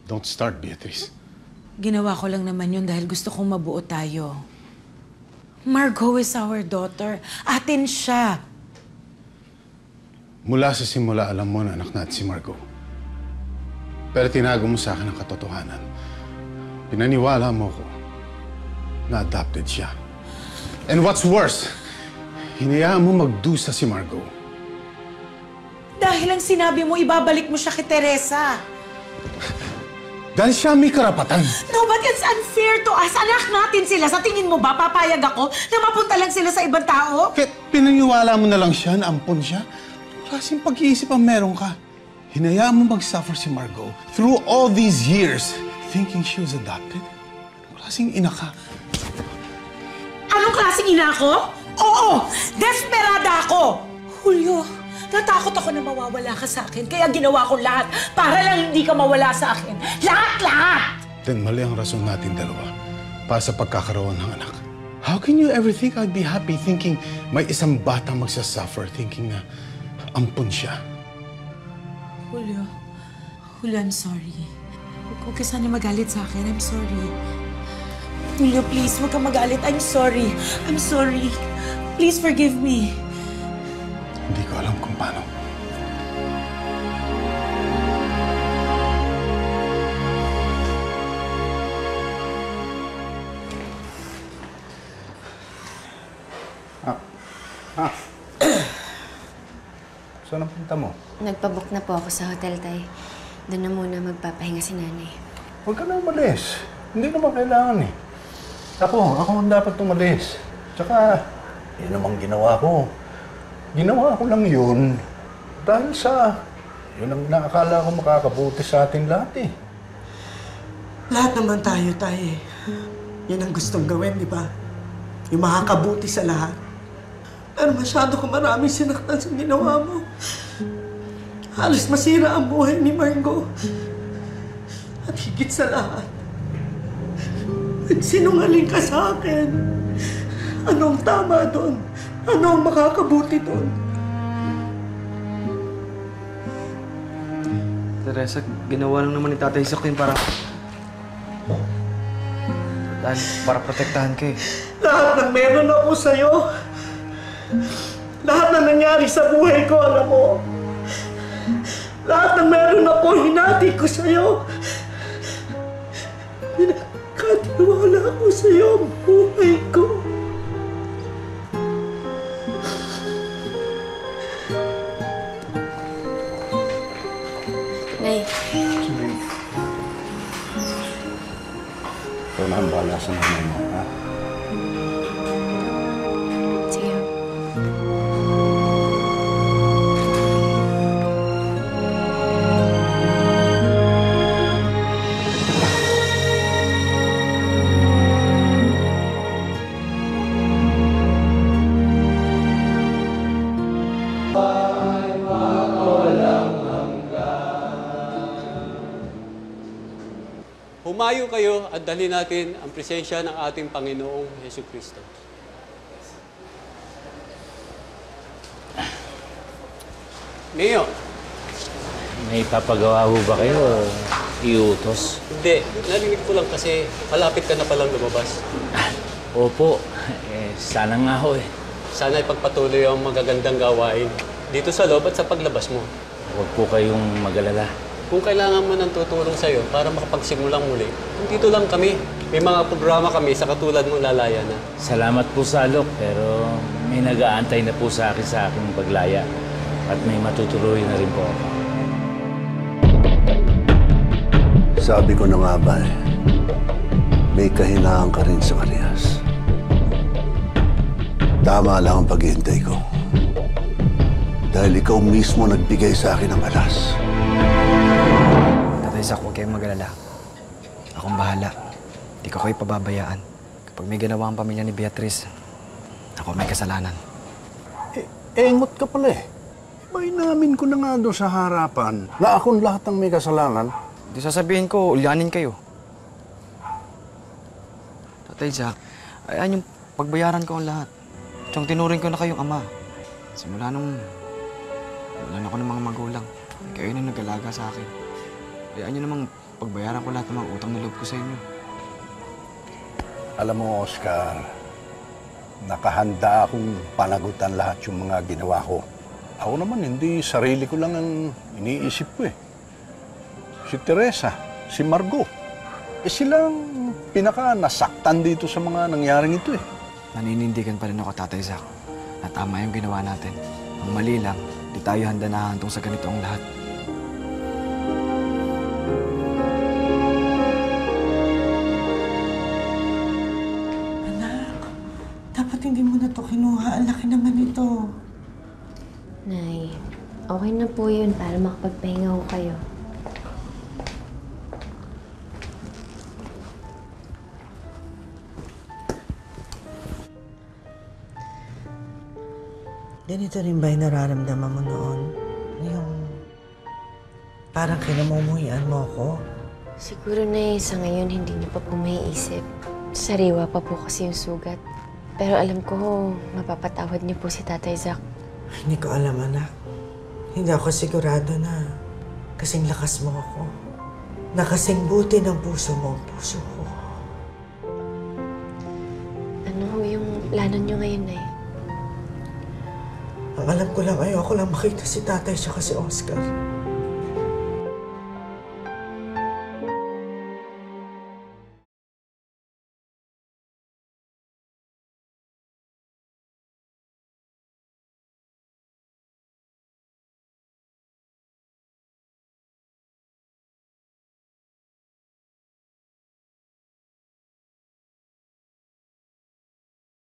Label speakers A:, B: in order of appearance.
A: Don't start, Beatrice.
B: Ginawa ko lang naman yun dahil gusto kong mabuo tayo. Margot is our daughter. Atin siya.
A: Mula sa simula, alam mo na anak natin si Margot. Pero tinago mo sa akin ang katotohanan. Pinaniwala mo ko na adopted siya. And what's worse, hinayaan mo magdusa si Margot.
B: Dahil ang sinabi mo, ibabalik mo siya kay Teresa.
A: Dahil siya may karapatan.
B: No, but it's unfair to us. Anak natin sila. Sa tingin mo ba, papayag ako na mapunta lang sila sa ibang tao?
A: Kaya pinaniwala mo na lang siya, na ampon siya. Klaseng pag-iisip ang meron ka. Hinayaan mo mag-suffer si Margot through all these years, thinking she was adopted. Klaseng ina ka.
B: Anong klaseng ina ako? Oo! Desperada ako! Julio, natakot ako na mawawala ka sa akin, kaya ginawa ko lahat para lang hindi ka mawala sa akin. Lahat-lahat!
A: Then mali ang rason natin dalawa para sa pagkakaroon ng anak. How can you ever think I'd be happy thinking may isang batang magsasuffer, thinking na ampun siya?
B: Julio, I'm sorry. Huwag ka sana magalit sa akin. I'm sorry. Julio, please, huwag kang magalit. I'm sorry. I'm sorry. Please forgive me.
A: Hindi ko alam kung paano. Saan ang punta mo?
C: Nagpabook na po ako sa hotel, Tay. Doon na muna magpapahinga si Nanay.
A: Huwag ka na umalis. Hindi naman kailangan eh. Ako ang dapat umalis. Tsaka, yun namang ginawa ko. Ginawa ko lang yun dahil sa yun ang nakakala ko makakabuti sa ating lahat eh.
D: Lahat naman tayo, Tay. Yan ang gustong gawin, di ba? Yung makakabuti sa lahat. Pero masyado ko maraming sinaktan sa ginawa mo. Halos masira ang buhay ni Margot. At higit sa lahat, nagsinungaling ka sa akin. Anong tama doon? Ano ang makakabuti doon?
E: Teresa, ginawa lang naman ni Tatay Sok yun para protektahan ka eh.
D: Lahat ng meron ako sa'yo. Lahat na nangyari sa buhay ko, alam mo. Lahat ng meron ako, hinati ko sa'yo. Pinagkatiwala ko sa'yo ang buhay ko.
C: Nay.
A: Ikaw na ang bahala sa nanay mo, ha?
C: Sige.
F: Humayo kayo at dalhin natin ang presensya ng ating Panginoong Jesucristo. Mayo.
G: May papagawa ho ba kayo o iutos?
F: Hindi. Narinig ko lang kasi malapit ka na palang lumabas.
G: Opo. Sana nga ho eh.
F: Sana ipagpatuloy ang magagandang gawain dito sa loob at sa paglabas mo.
G: Huwag po kayong mag-alala.
F: Kung kailangan mo ng tutulong sa'yo para makapagsimulang muli, dito lang kami. May mga programa kami sa katulad mo lalaya na.
G: Salamat po sa alok, pero may nag-aantay na po sa aking paglaya. At may matutuloy na rin po ako.
H: Sabi ko na nga ba eh, may kahinaan ka rin sa Kalias. Tama lang ang paghihintay ko. Dahil ikaw mismo nagbigay sa akin ng alas.
E: Tatay Sok, huwag kayong mag-alala. Akong bahala. Hindi ko kayo pababayaan. Kapag may ginawa ang pamilya ni Beatrice, ako may kasalanan.
H: Engot ka pala eh. May namin ko na nga doon sa harapan na akong lahat ng may kasalanan.
E: Di sasabihin ko, ulyanin kayo. Tatay Jack, ayan yung pagbayaran ko ang lahat. Tsong tinuring ko na kayong ama. Simula nung wala na ako ng mga magulang. Kayo na nag-alaga sa akin. Hayaan nyo namang pagbayaran ko lahat ng mga utang na loob ko sa inyo.
A: Alam mo, Oscar, nakahanda akong panagutan lahat yung mga ginawa ko. Ako naman, hindi sarili ko lang ang iniisip ko eh. Si Teresa, si Margot, silang pinaka-nasaktan dito sa mga nangyaring ito eh.
E: Naninindigan pa rin ako, Tatay Zack, na tama yung ginawa natin. Ang mali lang, di tayo handa na hantong sa ganito ang lahat.
D: Anak, dapat hindi mo na to kinuha. Ang laki naman ito.
C: Nay, okay na po yun para makapagpahinga ko kayo.
D: Ganito rin ba yung nararamdaman mo noon? Yung parang kinamumuhian mo ako?
C: Siguro na sa ngayon hindi niyo pa po maiisip. Sariwa pa po kasi yung sugat. Pero alam ko, mapapatawad niyo po si Tatay Zack.
D: Hindi ko alam, anak. Hindi ako sigurado na kasing lakas mo ako. Na kasing buti ng puso mo ang puso ko.
C: Ano ho yung plano niyo ngayon, Nay?
D: Ang alam ko lang, ayoko lang makita si tatay siya si Oscar.